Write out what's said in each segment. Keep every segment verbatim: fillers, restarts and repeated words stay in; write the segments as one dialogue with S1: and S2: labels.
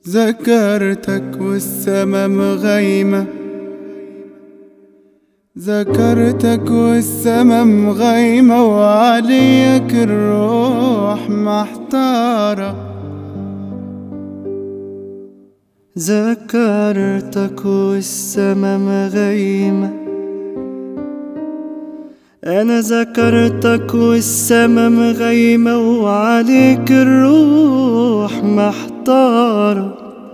S1: ذكرتك والسما مغيمة، ذكرتك والسما مغيمة، وعليك الروح محتارة.
S2: ذكرتك والسما مغيمة، أنا ذكرتك والسما مغيمة، وعليك الروح محتارة.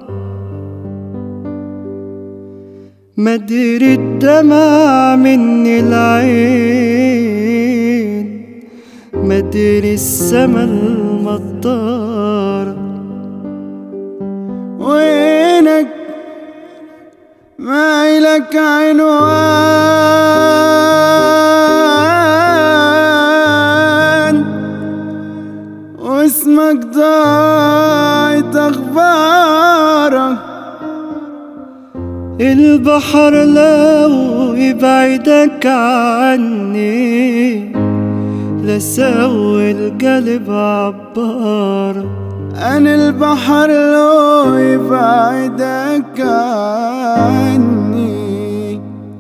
S2: مدري الدمع مني العين، مدري السما المطارة.
S1: وينك ما إلك عنوان، واسمك ضاعت أخبارك.
S2: البحر لو يبعدك عني، لسوي القلب عبارة.
S1: أنا البحر لو يبعدك عني،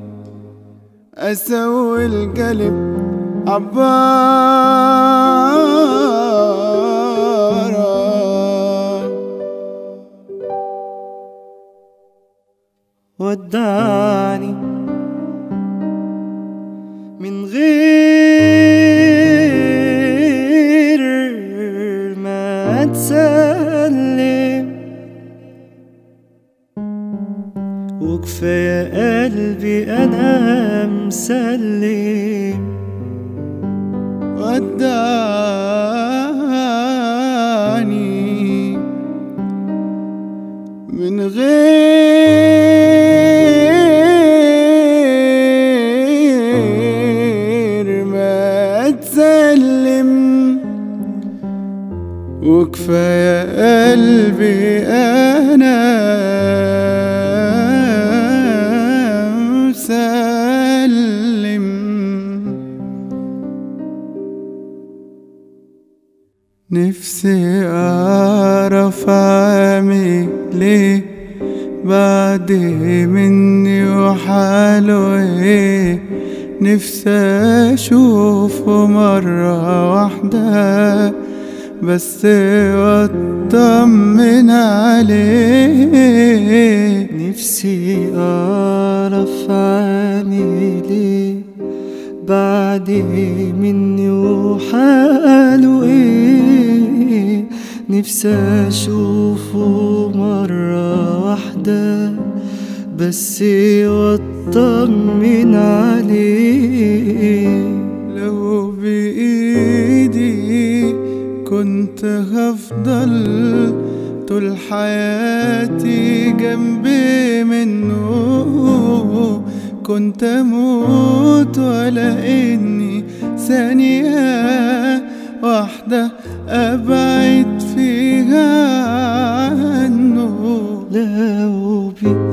S1: أسوي القلب عبارة.
S2: ودعني من غير ما تسلم، وكفاية قلبي أنا مسلم.
S1: ودعني من غير ما تسلم، وكفاية قلبي أنا مسلم. نفسي أعرف أعمل إيه بعد مني وحاله إيه، نفسي أشوفه مرة واحدة بس واطمن عليه.
S2: نفسي أعرف أعمل إيه بعد مني وحاله إيه، نفسي أشوفه مرة واحدة بس واطمن عليه.
S1: لو بإيدي كنت هفضل طول حياتي جنبي منه، كنت أموت ولا إني ثانية واحدة أبعد فيها عنه.
S2: لو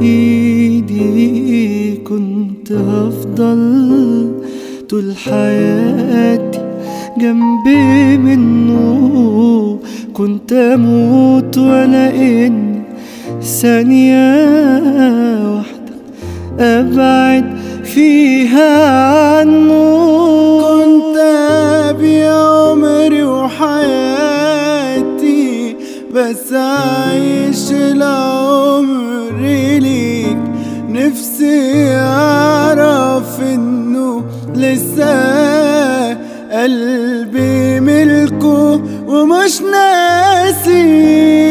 S2: بإيدي كنت هفضل طول حياتي جنبي منه، كنت أموت ولا إني ثانية واحدة أبعد فيها عنه.
S1: كنت أبيع عمري وحياتي بس أعيش العمر ليك. نفسي أعرف إنه لسه قلبي ملكه ومش ناسي.